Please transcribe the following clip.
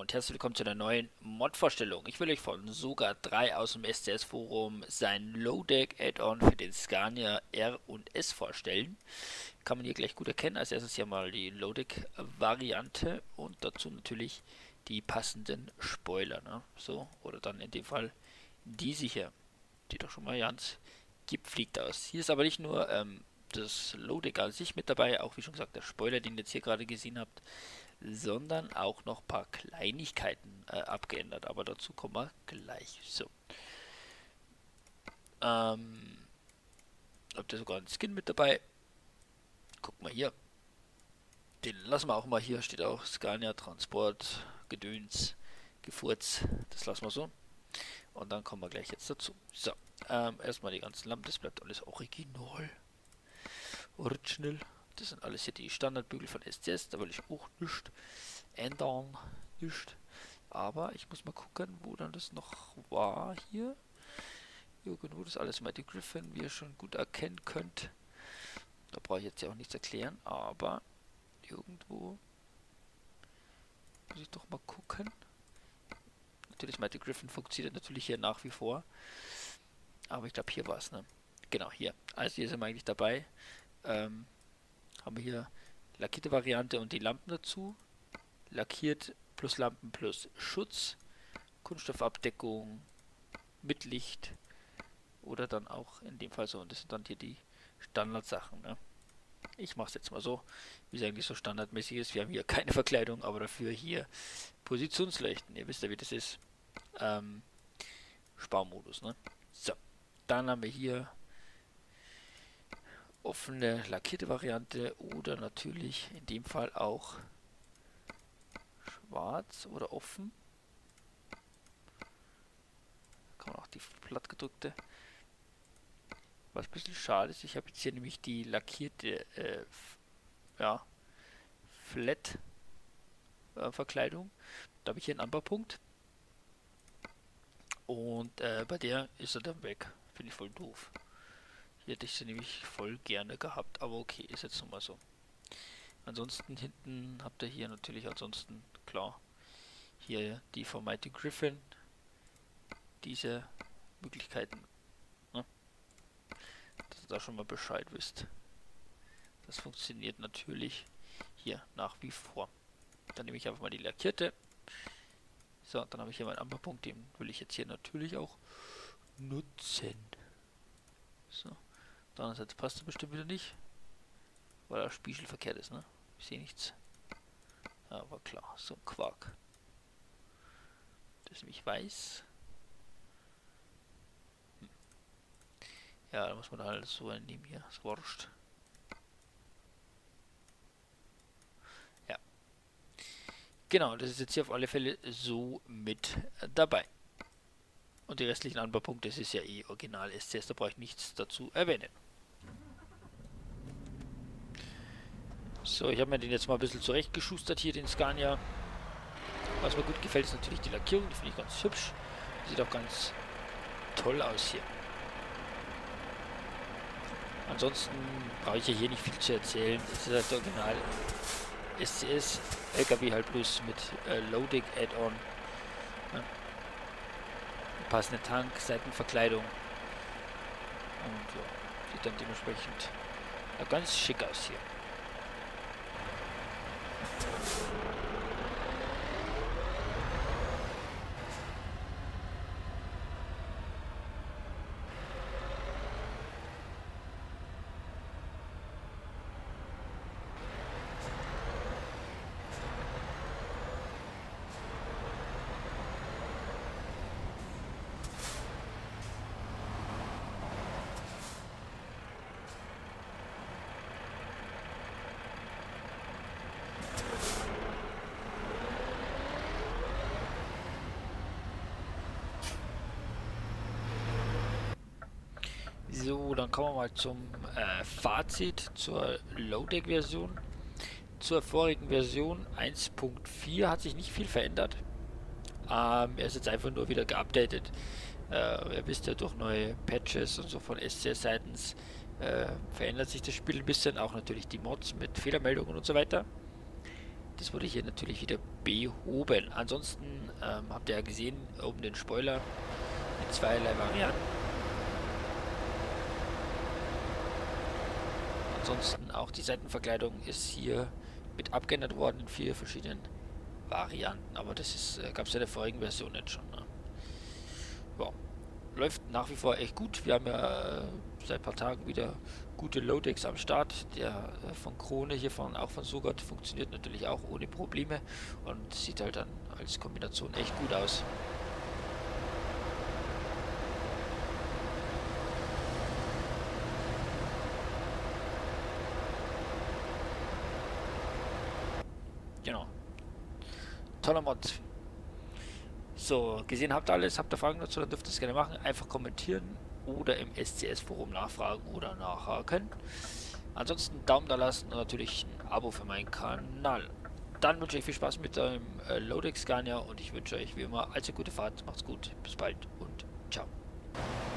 und herzlich willkommen zu einer neuen Mod-Vorstellung. Ich will euch von Soga 3 aus dem SCS-Forum sein Low-Deck-Add-on für den Scania R und S vorstellen. Kann man hier gleich gut erkennen. Als erstes hier mal die Low-Deck-Variante und dazu natürlich die passenden Spoiler. Ne? So, oder dann in dem Fall diese hier. Die doch schon mal ganz gepflegt aus. Hier ist aber nicht nur das Low-Deck an sich mit dabei, auch wie schon gesagt der Spoiler, den ihr jetzt hier gerade gesehen habt, sondern auch noch ein paar Kleinigkeiten abgeändert, aber dazu kommen wir gleich. So. Habt ihr sogar einen Skin mit dabei? Guck mal hier. Den lassen wir auch mal hier, steht auch Scania Transport, Gedöns, Gefurz, das lassen wir so. Und dann kommen wir gleich jetzt dazu. So, erstmal die ganzen Lampen, das bleibt alles original. Original. Das sind alles hier die Standardbügel von SCS, da will ich auch nicht ändern, nicht. Aber ich muss mal gucken, wo dann das noch war hier. Irgendwo das alles Mighty Griffin, wie ihr schon gut erkennen könnt. Da brauche ich jetzt ja auch nichts erklären, aber irgendwo muss ich doch mal gucken. Natürlich Mighty Griffin funktioniert natürlich hier nach wie vor. Aber ich glaube hier war es, ne? Genau, hier. Also hier sind wir eigentlich dabei. Haben wir hier lackierte Variante und die Lampen dazu. Lackiert plus Lampen plus Schutz. Kunststoffabdeckung mit Licht. Oder dann auch in dem Fall so. Und das sind dann hier die Standardsachen. Ne? Ich mache es jetzt mal so, wie es eigentlich so standardmäßig ist. Wir haben hier keine Verkleidung, aber dafür hier Positionsleuchten. Ihr wisst ja, wie das ist. Sparmodus. Ne? So, dann haben wir hier offene lackierte Variante oder natürlich in dem Fall auch schwarz oder offen. Kann man auch die plattgedrückte. Was ein bisschen schade ist, ich habe jetzt hier nämlich die lackierte ja, Flat Verkleidung. Da habe ich hier einen Anbaupunkt. Und bei der ist er dann weg. Finde ich voll doof. Hier hätte ich sie nämlich voll gerne gehabt, aber okay, ist jetzt nun mal so. Ansonsten hinten habt ihr hier natürlich ansonsten, klar, hier die von Mighty Griffin, diese Möglichkeiten, ne? Dass ihr da schon mal Bescheid wisst. Das funktioniert natürlich hier nach wie vor. Dann nehme ich einfach mal die lackierte. So, dann habe ich hier meinen Anbaupunkt, den will ich jetzt hier natürlich auch nutzen. So. Andererseits passt er bestimmt wieder nicht, weil der Spiegel verkehrt ist, ne? Ich sehe nichts. Aber klar, so ein Quark. Das ist nämlich weiß. Ja, da muss man halt so nehmen hier, ist wurscht. Ja. Genau, das ist jetzt hier auf alle Fälle so mit dabei. Und die restlichen Anbaupunkte, das ist ja eh original SCS, da brauche ich nichts dazu erwähnen. So, ich habe mir den jetzt mal ein bisschen zurechtgeschustert hier, den Scania. Was mir gut gefällt, ist natürlich die Lackierung, die finde ich ganz hübsch. Sieht auch ganz toll aus hier. Ansonsten brauche ich ja hier nicht viel zu erzählen. Es ist halt original SCS, LKW halt bloß mit Low-Deck Add-on. Ja. Passende Tank, Seitenverkleidung. Und ja, sieht dann dementsprechend ganz schick aus hier. So, dann kommen wir mal zum Fazit zur Low-Deck-Version. Zur vorigen Version 1.4 hat sich nicht viel verändert. Er ist jetzt einfach nur wieder geupdatet. Ihr wisst ja, durch neue Patches und so von SCS seitens verändert sich das Spiel ein bisschen. Auch natürlich die Mods mit Fehlermeldungen und so weiter. Das wurde hier natürlich wieder behoben. Ansonsten habt ihr ja gesehen, oben den Spoiler mit zweierlei Varianten. Ansonsten auch die Seitenverkleidung ist hier mit abgeändert worden in 4 verschiedenen Varianten. Aber das ist gab es ja in der vorigen Version jetzt schon. Ne? Ja, läuft nach wie vor echt gut. Wir haben ja seit ein paar Tagen wieder gute Loadex am Start. Der von Krone hier auch von Sogard funktioniert natürlich auch ohne Probleme und sieht halt dann als Kombination echt gut aus. Genau. Toller Mod. So, gesehen habt ihr alles, habt ihr Fragen dazu, dann dürft ihr es gerne machen. Einfach kommentieren oder im SCS-Forum nachfragen oder nachhaken. Ansonsten Daumen da lassen und natürlich ein Abo für meinen Kanal. Dann wünsche ich viel Spaß mit dem Loadex Scania und ich wünsche euch wie immer allzu gute Fahrt. Macht's gut, bis bald und ciao.